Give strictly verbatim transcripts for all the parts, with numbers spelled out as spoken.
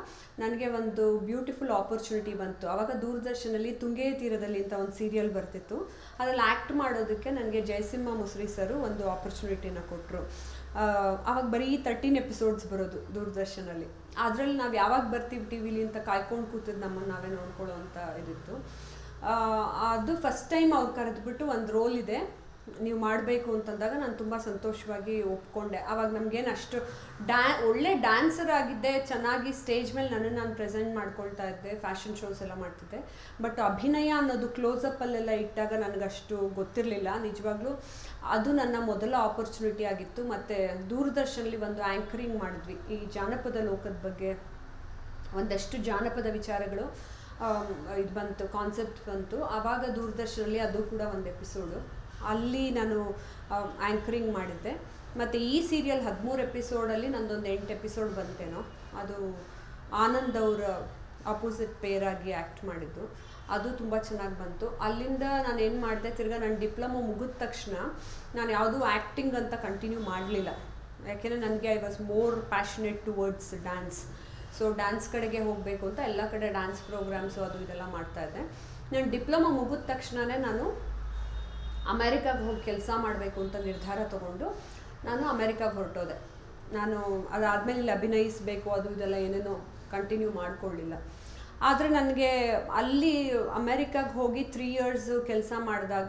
ನನಗೆ ಒಂದು beautiful opportunity ಬಂತು. ಆವಾಗ ದೂರದರ್ಶನಲ್ಲಿ ತುಂಗೆ ತೀರದಲ್ಲಿ ಅಂತ ಒಂದು ಸೀರಿಯಲ್ ಬರ್ತಿತ್ತು. ಅದರಲ್ಲಿ ಆ್ಯಕ್ಟ್ ಮಾಡೋದಕ್ಕೆ ನನಗೆ ಜಯಸಿಂಹ ಮುಸ್ರಿ ಸರು ಒಂದು ಆಪರ್ಚುನಿಟಿನ ಕೊಟ್ಟರು. ಆವಾಗ ಬರೀ ತರ್ಟೀನ್ ಎಪಿಸೋಡ್ಸ್ ಬರೋದು ದೂರದರ್ಶನಲ್ಲಿ. ಅದರಲ್ಲಿ ನಾವು ಯಾವಾಗ ಬರ್ತೀವಿ ಟಿ ವಿಲಿ ಅಂತ ಕಾಯ್ಕೊಂಡು ಕೂತಿದ್ದು ನಮ್ಮನ್ನು ನಾವೇ ನೋಡ್ಕೊಳ್ಳೋ ಅಂತ ಇದಿತ್ತು. ಅದು ಫಸ್ಟ್ ಟೈಮ್ ಅವ್ರು ಕರೆದ್ಬಿಟ್ಟು ಒಂದು ರೋಲ್ ಇದೆ ನೀವು ಮಾಡಬೇಕು ಅಂತಂದಾಗ ನಾನು ತುಂಬ ಸಂತೋಷವಾಗಿ ಒಪ್ಕೊಂಡೆ. ಆವಾಗ ನಮಗೇನು ಅಷ್ಟು ಡ್ಯಾ ಒಳ್ಳೆ ಡ್ಯಾನ್ಸರ್ ಆಗಿದ್ದೆ, ಚೆನ್ನಾಗಿ ಸ್ಟೇಜ್ ಮೇಲೆ ನನ್ನನ್ನು ನಾನು ಪ್ರೆಸೆಂಟ್ ಮಾಡ್ಕೊಳ್ತಾ ಇದ್ದೆ, ಫ್ಯಾಷನ್ ಶೋಸ್ ಎಲ್ಲ ಮಾಡ್ತಿದ್ದೆ. ಬಟ್ ಅಭಿನಯ ಅನ್ನೋದು ಕ್ಲೋಸಪ್ಪಲ್ಲೆಲ್ಲ ಇಟ್ಟಾಗ ನನಗಷ್ಟು ಗೊತ್ತಿರಲಿಲ್ಲ ನಿಜವಾಗ್ಲೂ. ಅದು ನನ್ನ ಮೊದಲ ಆಪರ್ಚುನಿಟಿ ಆಗಿತ್ತು. ಮತ್ತು ದೂರದರ್ಶನಲ್ಲಿ ಒಂದು ಆ್ಯಂಕರಿಂಗ್ ಮಾಡಿದ್ವಿ ಈ ಜಾನಪದ ಲೋಕದ ಬಗ್ಗೆ. ಒಂದಷ್ಟು ಜಾನಪದ ವಿಚಾರಗಳು ಇದು ಬಂತು, ಕಾನ್ಸೆಪ್ಟ್ ಬಂತು. ಆವಾಗ ದೂರದರ್ಶನಲ್ಲಿ ಅದು ಕೂಡ ಒಂದು ಎಪಿಸೋಡು ಅಲ್ಲಿ ನಾನು ಆ್ಯಂಕರಿಂಗ್ ಮಾಡಿದ್ದೆ. ಮತ್ತು ಈ ಸೀರಿಯಲ್ ಹದಿಮೂರು ಎಪಿಸೋಡಲ್ಲಿ ನಂದೊಂದು ಎಂಟು ಎಪಿಸೋಡ್ ಬಂತೇನೋ. ಅದು ಆನಂದ್ ಅವರ ಆಪೋಸಿಟ್ ಪೇರಾಗಿ ಆ್ಯಕ್ಟ್ ಮಾಡಿದ್ದು, ಅದು ತುಂಬ ಚೆನ್ನಾಗಿ ಬಂತು. ಅಲ್ಲಿಂದ ನಾನು ಏನು ಮಾಡಿದೆ, ತಿರ್ಗಾ ನಾನು ಡಿಪ್ಲೊಮೊ ಮುಗಿದ ತಕ್ಷಣ ನಾನು ಯಾವುದೂ ಆ್ಯಕ್ಟಿಂಗ್ ಅಂತ ಕಂಟಿನ್ಯೂ ಮಾಡಲಿಲ್ಲ. ಯಾಕೆಂದರೆ ನನಗೆ I was more passionate towards dance. So dance ಕಡೆಗೆ ಹೋಗಬೇಕು ಅಂತ ಎಲ್ಲ ಕಡೆ ಡ್ಯಾನ್ಸ್ ಪ್ರೋಗ್ರಾಮ್ಸು ಅದು ಇದೆಲ್ಲ ಮಾಡ್ತಾಯಿದ್ದೆ. ನಾನು ಡಿಪ್ಲೊಮೊ ಮುಗಿದ ತಕ್ಷಣವೇ ನಾನು ಅಮೇರಿಕಾಗೆ ಹೋಗಿ ಕೆಲಸ ಮಾಡಬೇಕು ಅಂತ ನಿರ್ಧಾರ ತೊಗೊಂಡು ನಾನು ಅಮೇರಿಕಾಗೆ ಹೊರಟೋದೆ. ನಾನು ಅದಾದಮೇಲೆ ಇಲ್ಲಿ ಅಭಿನಯಿಸಬೇಕು ಅದು ಇದೆಲ್ಲ ಏನೇನೋ ಕಂಟಿನ್ಯೂ ಮಾಡ್ಕೊಳ್ಳಿಲ್ಲ. ಆದರೆ ನನಗೆ ಅಲ್ಲಿ ಅಮೇರಿಕಾಗೆ ಹೋಗಿ ತ್ರೀ ಇಯರ್ಸು ಕೆಲಸ ಮಾಡಿದಾಗ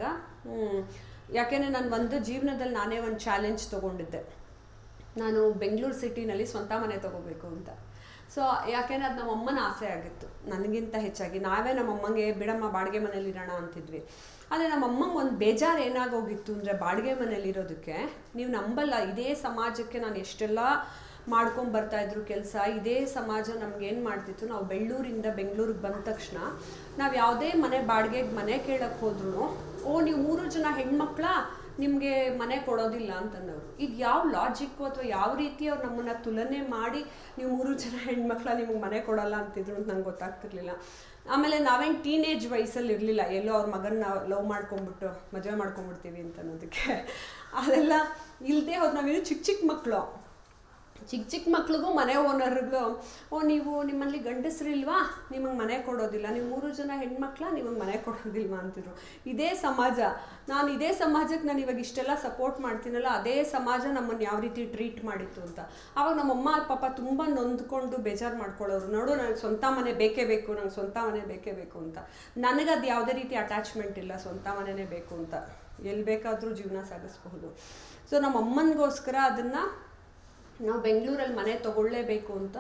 ಯಾಕೆಂದರೆ ನಾನು ಒಂದು ಜೀವನದಲ್ಲಿ ನಾನೇ ಒಂದು ಚಾಲೆಂಜ್ ತೊಗೊಂಡಿದ್ದೆ. ನಾನು ಬೆಂಗಳೂರು ಸಿಟಿನಲ್ಲಿ ಸ್ವಂತ ಮನೆ ತೊಗೋಬೇಕು ಅಂತ. ಸೊ ಯಾಕೆಂದರೆ ಅದು ನಮ್ಮಮ್ಮನ ಆಸೆ ಆಗಿತ್ತು ನನಗಿಂತ ಹೆಚ್ಚಾಗಿ. ನಾವೇ ನಮ್ಮಮ್ಮಂಗೆ ಬಿಡಮ್ಮ ಬಾಡಿಗೆ ಮನೇಲಿ ಇರೋಣ ಅಂತಿದ್ವಿ. ಆದರೆ ನಮ್ಮಮ್ಮಂಗೆ ಒಂದು ಬೇಜಾರು ಏನಾಗೋಗಿತ್ತು ಅಂದರೆ ಬಾಡಿಗೆ ಮನೇಲಿರೋದಕ್ಕೆ ನೀವು ನಂಬಲ್ಲ, ಇದೇ ಸಮಾಜಕ್ಕೆ ನಾನು ಎಷ್ಟೆಲ್ಲ ಮಾಡ್ಕೊಂಬರ್ತಾಯಿದ್ರು ಕೆಲಸ. ಇದೇ ಸಮಾಜ ನಮಗೇನು ಮಾಡ್ತಿತ್ತು, ನಾವು ಬೆಳ್ಳೂರಿಂದ ಬೆಂಗಳೂರಿಗೆ ಬಂದ ತಕ್ಷಣ ನಾವು ಯಾವುದೇ ಮನೆ ಬಾಡಿಗೆಗೆ ಮನೆ ಕೇಳಕ್ಕೆ ಹೋದ್ರೂ ಓ ನೀವು ಮೂರು ಜನ ಹೆಣ್ಮಕ್ಳ ನಿಮಗೆ ಮನೆ ಕೊಡೋದಿಲ್ಲ ಅಂತಂದವರು. ಇದು ಯಾವ ಲಾಜಿಕ್ಕು ಅಥವಾ ಯಾವ ರೀತಿ ಅವ್ರು ನಮ್ಮನ್ನು ತುಲನೆ ಮಾಡಿ ನೀವು ಮೂರು ಜನ ಹೆಣ್ಮಕ್ಳ ನಿಮಗೆ ಮನೆ ಕೊಡೋಲ್ಲ ಅಂತಿದ್ರು ಅಂತ ನಂಗೆ ಗೊತ್ತಾಗ್ತಿರ್ಲಿಲ್ಲ. ಆಮೇಲೆ ನಾವೇನು ಟೀನೇಜ್ ವಯಸ್ಸಲ್ಲಿ ಇರಲಿಲ್ಲ, ಎಲ್ಲೋ ಅವ್ರ ಮಗನ್ನ ಲವ್ ಮಾಡ್ಕೊಂಬಿಟ್ಟು ಮದುವೆ ಮಾಡ್ಕೊಂಬಿಡ್ತೀವಿ ಅಂತ ಅನ್ನೋದಕ್ಕೆ. ಅದೆಲ್ಲ ಇಲ್ಲದೆ ಹೋದ್ ನಾವೇನು ಚಿಕ್ಕ ಚಿಕ್ಕ ಮಕ್ಕಳು ಚಿಕ್ಕ ಚಿಕ್ಕ ಮಕ್ಳಿಗೂ ಮನೆ ಓನರ್ಗಳು ಓ ನೀವು ನಿಮ್ಮಲ್ಲಿ ಗಂಡಸ್ರಿಲ್ವಾ ನಿಮಗೆ ಮನೆ ಕೊಡೋದಿಲ್ಲ, ನೀವು ಮೂರು ಜನ ಹೆಣ್ಮಕ್ಳ ನಿಮಗೆ ಮನೆ ಕೊಡೋದಿಲ್ವಾ ಅಂತಿದ್ರು. ಇದೇ ಸಮಾಜ, ನಾನು ಇದೇ ಸಮಾಜಕ್ಕೆ ನಾನು ಇವಾಗ ಇಷ್ಟೆಲ್ಲ ಸಪೋರ್ಟ್ ಮಾಡ್ತೀನಲ್ಲ, ಅದೇ ಸಮಾಜ ನಮ್ಮನ್ನು ಯಾವ ರೀತಿ ಟ್ರೀಟ್ ಮಾಡಿತ್ತು ಅಂತ. ಆವಾಗ ನಮ್ಮಮ್ಮ ಪಾಪ ತುಂಬ ನೊಂದ್ಕೊಂಡು ಬೇಜಾರು ಮಾಡ್ಕೊಳ್ಳೋರು. ನೋಡು ನನಗೆ ಸ್ವಂತ ಮನೆ ಬೇಕೇ ಬೇಕು, ನಂಗೆ ಸ್ವಂತ ಮನೆ ಬೇಕೇ ಬೇಕು ಅಂತ. ನನಗದು ಯಾವುದೇ ರೀತಿ ಅಟ್ಯಾಚ್ಮೆಂಟ್ ಇಲ್ಲ, ಸ್ವಂತ ಮನೆಯೇ ಬೇಕು ಅಂತ. ಎಲ್ಲಿ ಬೇಕಾದರೂ ಜೀವನ ಸಾಗಿಸ್ಬಹುದು. ಸೊ ನಮ್ಮ ಅಮ್ಮನಿಗೋಸ್ಕರ ಅದನ್ನು ನಾವು ಬೆಂಗಳೂರಲ್ಲಿ ಮನೆ ತೊಗೊಳ್ಳೇಬೇಕು ಅಂತ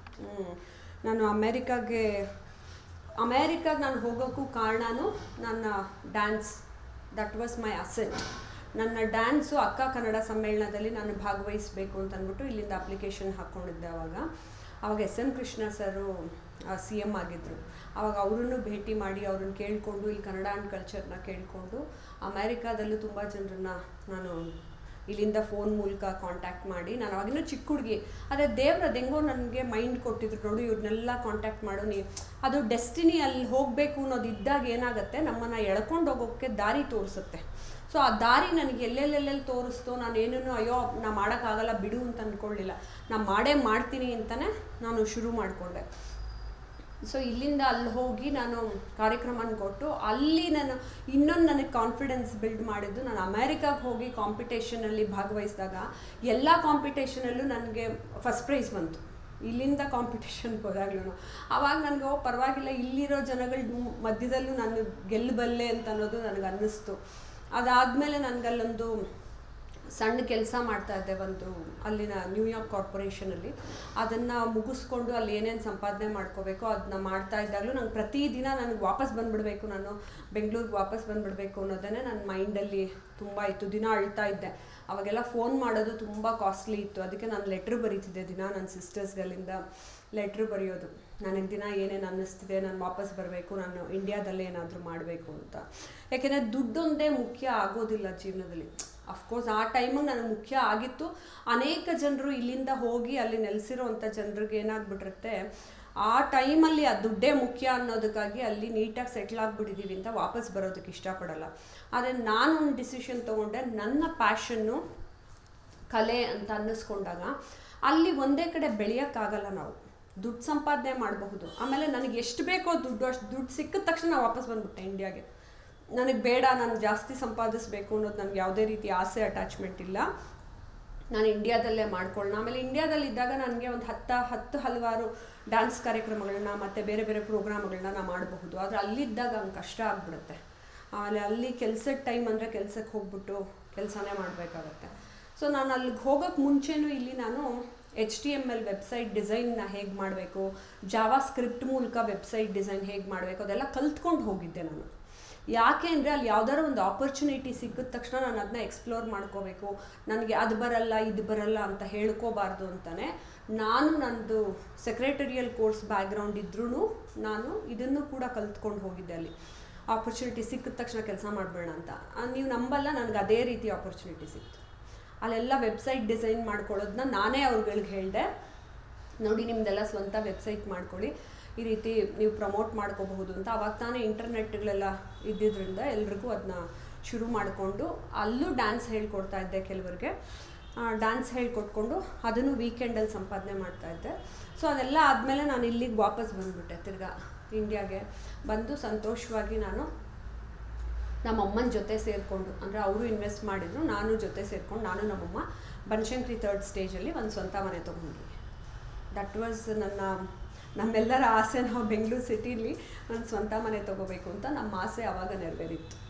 ನಾನು ಅಮೇರಿಕಾಗೆ ಅಮೇರಿಕಾಗೆ ನಾನು ಹೋಗೋಕ್ಕೂ ಕಾರಣನೂ ನನ್ನ dance. That was my asset. ನನ್ನ ಡ್ಯಾನ್ಸು ಅಕ್ಕ ಕನ್ನಡ ಸಮ್ಮೇಳನದಲ್ಲಿ ನಾನು ಭಾಗವಹಿಸಬೇಕು ಅಂತ ಅಂದ್ಬಿಟ್ಟು ಇಲ್ಲಿಂದ ಅಪ್ಲಿಕೇಶನ್ ಹಾಕ್ಕೊಂಡಿದ್ದೆ. ಆವಾಗ ಆವಾಗ S M Krishna sir C M ಆಗಿದ್ದರು. ಆವಾಗ ಅವರನ್ನು ಭೇಟಿ ಮಾಡಿ ಅವ್ರನ್ನ ಕೇಳಿಕೊಂಡು ಇಲ್ಲಿ ಕನ್ನಡ ಆ್ಯಂಡ್ ಕಲ್ಚರ್ನ ಕೇಳಿಕೊಂಡು ಅಮೇರಿಕಾದಲ್ಲೂ ತುಂಬ ಜನರನ್ನ ನಾನು ಇಲ್ಲಿಂದ ಫೋನ್ ಮೂಲಕ ಕಾಂಟ್ಯಾಕ್ಟ್ ಮಾಡಿ, ನಾನು ಅವಾಗಿನ್ನೂ ಚಿಕ್ಕ ಹುಡುಗಿ, ಅದೇ ದೇವ್ರದ್ದು ಹೆಂಗೋ ನನಗೆ ಮೈಂಡ್ ಕೊಟ್ಟಿದ್ರು, ನೋಡು ಇವ್ರನ್ನೆಲ್ಲ ಕಾಂಟ್ಯಾಕ್ಟ್ ಮಾಡು ನೀ. ಅದು ಡೆಸ್ಟಿನಿ, ಅಲ್ಲಿ ಹೋಗಬೇಕು ಅನ್ನೋದು ಇದ್ದಾಗ ಏನಾಗುತ್ತೆ ನಮ್ಮನ್ನು ಎಳ್ಕೊಂಡು ಹೋಗೋಕ್ಕೆ ದಾರಿ ತೋರಿಸುತ್ತೆ. ಸೊ ಆ ದಾರಿ ನನಗೆ ಎಲ್ಲೆಲ್ಲೆಲ್ಲೆಲ್ಲಿ ತೋರಿಸ್ತೋ ನಾನು ಏನೂ ಅಯ್ಯೋ ನಾ ಮಾಡೋಕ್ಕಾಗಲ್ಲ ಬಿಡು ಅಂತ ಅಂದ್ಕೊಳ್ಳಿಲ್ಲ. ನಾನು ಮಾಡೇ ಮಾಡ್ತೀನಿ ಅಂತಲೇ ನಾನು ಶುರು ಮಾಡಿಕೊಂಡೆ. ಸೊ ಇಲ್ಲಿಂದ ಅಲ್ಲಿ ಹೋಗಿ ನಾನು ಕಾರ್ಯಕ್ರಮನ ಕೊಟ್ಟು ಅಲ್ಲಿ ನಾನು ಇನ್ನೊಂದು ನನಗೆ ಕಾನ್ಫಿಡೆನ್ಸ್ ಬಿಲ್ಡ್ ಮಾಡಿದ್ದು, ನಾನು ಅಮೇರಿಕಾಗೆ ಹೋಗಿ ಕಾಂಪಿಟೇಷನಲ್ಲಿ ಭಾಗವಹಿಸಿದಾಗ ಎಲ್ಲ ಕಾಂಪಿಟೇಷನಲ್ಲೂ ನನಗೆ ಫಸ್ಟ್ ಪ್ರೈಸ್ ಬಂತು. ಇಲ್ಲಿಂದ ಕಾಂಪಿಟೇಷನ್ಗೆ ಹೋದಾಗ್ಲೂ ಆವಾಗ ನನಗೆ ಓ ಪರವಾಗಿಲ್ಲ, ಇಲ್ಲಿರೋ ಜನಗಳ ಮಧ್ಯದಲ್ಲೂ ನಾನು ಗೆಲ್ಲಬಲ್ಲೆ ಅಂತ ಅನ್ನೋದು ನನಗೆ ಅನ್ನಿಸ್ತು. ಅದಾದಮೇಲೆ ನನಗಲ್ಲೊಂದು ಸಣ್ಣ ಕೆಲಸ ಮಾಡ್ತಾಯಿದ್ದೆ ಒಂದು ಅಲ್ಲಿನ ನ್ಯೂಯಾರ್ಕ್ ಕಾರ್ಪೊರೇಷನಲ್ಲಿ. ಅದನ್ನು ಮುಗಿಸ್ಕೊಂಡು ಅಲ್ಲಿ ಏನೇನು ಸಂಪಾದನೆ ಮಾಡ್ಕೋಬೇಕು ಅದನ್ನ ಮಾಡ್ತಾ ಇದ್ದಾಗಲೂ ನಂಗೆ ಪ್ರತಿದಿನ ನನಗೆ ವಾಪಸ್ ಬಂದುಬಿಡಬೇಕು, ನಾನು ಬೆಂಗಳೂರಿಗೆ ವಾಪಸ್ ಬಂದುಬಿಡಬೇಕು ಅನ್ನೋದೇ ನನ್ನ ಮೈಂಡಲ್ಲಿ ತುಂಬ ಇತ್ತು. ದಿನ ಅಳ್ತಾ ಇದ್ದೆ. ಅವಾಗೆಲ್ಲ ಫೋನ್ ಮಾಡೋದು ತುಂಬ ಕಾಸ್ಟ್ಲಿ ಇತ್ತು. ಅದಕ್ಕೆ ನಾನು ಲೆಟ್ರ್ ಬರೀತಿದ್ದೆ ದಿನ ನನ್ನ ಸಿಸ್ಟರ್ಸ್ಗಳಿಂದ ಲೆಟ್ರ್ ಬರೆಯೋದು, ನನಗೆ ದಿನ ಏನೇನು ಅನ್ನಿಸ್ತಿದೆ, ನಾನು ವಾಪಸ್ ಬರಬೇಕು, ನಾನು ಇಂಡಿಯಾದಲ್ಲೇ ಏನಾದರೂ ಮಾಡಬೇಕು ಅಂತ. ಯಾಕೆಂದರೆ ದುಡ್ಡೊಂದೇ ಮುಖ್ಯ ಆಗೋದಿಲ್ಲ ಜೀವನದಲ್ಲಿ. ಅಫ್ಕೋರ್ಸ್ ಆ ಟೈಮಿಗೆ ನನಗೆ ಮುಖ್ಯ ಆಗಿತ್ತು. ಅನೇಕ ಜನರು ಇಲ್ಲಿಂದ ಹೋಗಿ ಅಲ್ಲಿ ನೆಲೆಸಿರೋವಂಥ ಜನರಿಗೆ ಏನಾಗ್ಬಿಟ್ಟಿರುತ್ತೆ, ಆ ಟೈಮಲ್ಲಿ ಆ ದುಡ್ಡೇ ಮುಖ್ಯ ಅನ್ನೋದಕ್ಕಾಗಿ ಅಲ್ಲಿ ನೀಟಾಗಿ ಸೆಟ್ಲ್ ಆಗಿಬಿಟ್ಟಿದ್ದೀವಿ ಅಂತ ವಾಪಸ್ ಬರೋದಕ್ಕೆ ಇಷ್ಟಪಡಲ್ಲ. ಆದರೆ ನಾನೊಂದು ಡಿಸಿಷನ್ ತೊಗೊಂಡೆ, ನನ್ನ ಪ್ಯಾಷನ್ನು ಕಲೆ ಅಂತ ಅನ್ನಿಸ್ಕೊಂಡಾಗ ಅಲ್ಲಿ ಒಂದೇ ಕಡೆ ಬೆಳೆಯೋಕ್ಕಾಗಲ್ಲ. ನಾವು ದುಡ್ಡು ಸಂಪಾದನೆ ಮಾಡಬಹುದು. ಆಮೇಲೆ ನನಗೆ ಎಷ್ಟು ಬೇಕೋ ದುಡ್ಡು ಅಷ್ಟು ದುಡ್ಡು ಸಿಕ್ಕಿದ ತಕ್ಷಣ ನಾನು ವಾಪಸ್ ಬಂದುಬಿಟ್ಟೆ ಇಂಡಿಯಾಗೆ. ನನಗೆ ಬೇಡ, ನಾನು ಜಾಸ್ತಿ ಸಂಪಾದಿಸಬೇಕು ಅನ್ನೋದು ನನಗೆ ಯಾವುದೇ ರೀತಿ ಆಸೆ ಅಟ್ಯಾಚ್ಮೆಂಟ್ ಇಲ್ಲ. ನಾನು ಇಂಡಿಯಾದಲ್ಲೇ ಮಾಡ್ಕೊಳ್ಳೋಣ. ಆಮೇಲೆ ಇಂಡಿಯಾದಲ್ಲಿದ್ದಾಗ ನನಗೆ ಒಂದು ಹತ್ತು ಹತ್ತು ಹಲವಾರು ಡ್ಯಾನ್ಸ್ ಕಾರ್ಯಕ್ರಮಗಳನ್ನ ಮತ್ತು ಬೇರೆ ಬೇರೆ ಪ್ರೋಗ್ರಾಮ್ಗಳನ್ನ ನಾನು ಮಾಡಬಹುದು. ಆದರೆ ಅಲ್ಲಿದ್ದಾಗ ಹಂಗೆ ಕಷ್ಟ ಆಗಿಬಿಡುತ್ತೆ. ಆಮೇಲೆ ಅಲ್ಲಿ ಕೆಲಸದ ಟೈಮ್ ಅಂದರೆ ಕೆಲಸಕ್ಕೆ ಹೋಗ್ಬಿಟ್ಟು ಕೆಲಸನೇ ಮಾಡಬೇಕಾಗತ್ತೆ. ಸೊ ನಾನು ಅಲ್ಲಿಗೆ ಹೋಗೋಕ್ಕೆ ಮುಂಚೆನೂ ಇಲ್ಲಿ ನಾನು H T M L website ಡಿಸೈನ್ನ ಹೇಗೆ ಮಾಡಬೇಕು, ಜಾವಾ ಸ್ಕ್ರಿಪ್ಟ್ ಮೂಲಕ ವೆಬ್ಸೈಟ್ ಡಿಸೈನ್ ಹೇಗೆ ಮಾಡಬೇಕು ಅದೆಲ್ಲ ಕಲ್ತ್ಕೊಂಡು ಹೋಗಿದ್ದೆ ನಾನು. ಯಾಕೆ ಅಂದರೆ ಅಲ್ಲಿ ಯಾವ್ದಾದ್ರು ಒಂದು ಆಪರ್ಚುನಿಟಿ ಸಿಕ್ಕಿದ ತಕ್ಷಣ ನಾನು ಅದನ್ನ ಎಕ್ಸ್ಪ್ಲೋರ್ ಮಾಡ್ಕೋಬೇಕು. ನನಗೆ ಅದು ಬರಲ್ಲ ಇದು ಬರಲ್ಲ ಅಂತ ಹೇಳ್ಕೋಬಾರ್ದು ಅಂತಲೇ ನಾನು ನನ್ನದು ಸೆಕ್ರೆಟರಿಯಲ್ ಕೋರ್ಸ್ ಬ್ಯಾಕ್ಗ್ರೌಂಡ್ ಇದ್ರೂ ನಾನು ಇದನ್ನು ಕೂಡ ಕಲ್ತ್ಕೊಂಡು ಹೋಗಿದ್ದೆ. ಅಲ್ಲಿ ಆಪರ್ಚುನಿಟಿ ಸಿಕ್ಕಿದ ತಕ್ಷಣ ಕೆಲಸ ಮಾಡಬೇಡ ಅಂತ. ನೀವು ನಂಬಲ್ಲ, ನನಗೆ ಅದೇ ರೀತಿ ಆಪರ್ಚುನಿಟಿ ಸಿಕ್ತು. ಅಲ್ಲೆಲ್ಲ ವೆಬ್ಸೈಟ್ ಡಿಸೈನ್ ಮಾಡ್ಕೊಳ್ಳೋದನ್ನ ನಾನೇ ಅವ್ರುಗಳಿಗೆ ಹೇಳಿದೆ, ನೋಡಿ ನಿಮ್ಮದೆಲ್ಲ ಸ್ವಂತ ವೆಬ್ಸೈಟ್ ಮಾಡ್ಕೊಳ್ಳಿ, ಈ ರೀತಿ ನೀವು ಪ್ರಮೋಟ್ ಮಾಡ್ಕೋಬಹುದು ಅಂತ. ಅವಾಗ ತಾನೇ ಇಂಟರ್ನೆಟ್ಗಳೆಲ್ಲ ಇದ್ದಿದ್ದರಿಂದ ಎಲ್ರಿಗೂ ಅದನ್ನ ಶುರು ಮಾಡಿಕೊಂಡು ಅಲ್ಲೂ ಡ್ಯಾನ್ಸ್ ಹೇಳ್ಕೊಡ್ತಾ ಇದ್ದೆ ಕೆಲವರಿಗೆ. ಡ್ಯಾನ್ಸ್ ಹೇಳ್ಕೊಟ್ಕೊಂಡು ಅದನ್ನು ವೀಕೆಂಡಲ್ಲಿ ಸಂಪಾದನೆ ಮಾಡ್ತಾಯಿದ್ದೆ. ಸೊ ಅದೆಲ್ಲ ಆದಮೇಲೆ ನಾನು ಇಲ್ಲಿಗೆ ವಾಪಸ್ ಬಂದುಬಿಟ್ಟೆ. ತಿರ್ಗಾ ಇಂಡಿಯಾಗೆ ಬಂದು ಸಂತೋಷವಾಗಿ ನಾನು ನಮ್ಮಮ್ಮನ ಜೊತೆ ಸೇರಿಕೊಂಡು, ಅಂದರೆ ಅವರು ಇನ್ವೆಸ್ಟ್ ಮಾಡಿದ್ರು, ನಾನು ಜೊತೆ ಸೇರಿಕೊಂಡು ನಾನು ನಮ್ಮಮ್ಮ ಬನಶಂಕರಿ ತರ್ಡ್ ಸ್ಟೇಜಲ್ಲಿ ಒಂದು ಸ್ವಂತ ಮನೆ ತೊಗೊಂಡ್ವಿ. ದಟ್ ವಾಸ್ ನನ್ನ ನಮ್ಮೆಲ್ಲರ ಆಸೆ. ನಾವು ಬೆಂಗಳೂರು ಸಿಟಿಲಿ ಒಂದು ಸ್ವಂತ ಮನೆ ತೊಗೋಬೇಕು ಅಂತ ನಮ್ಮ ಆಸೆ ಆವಾಗ ನೆರವೇರಿತ್ತು.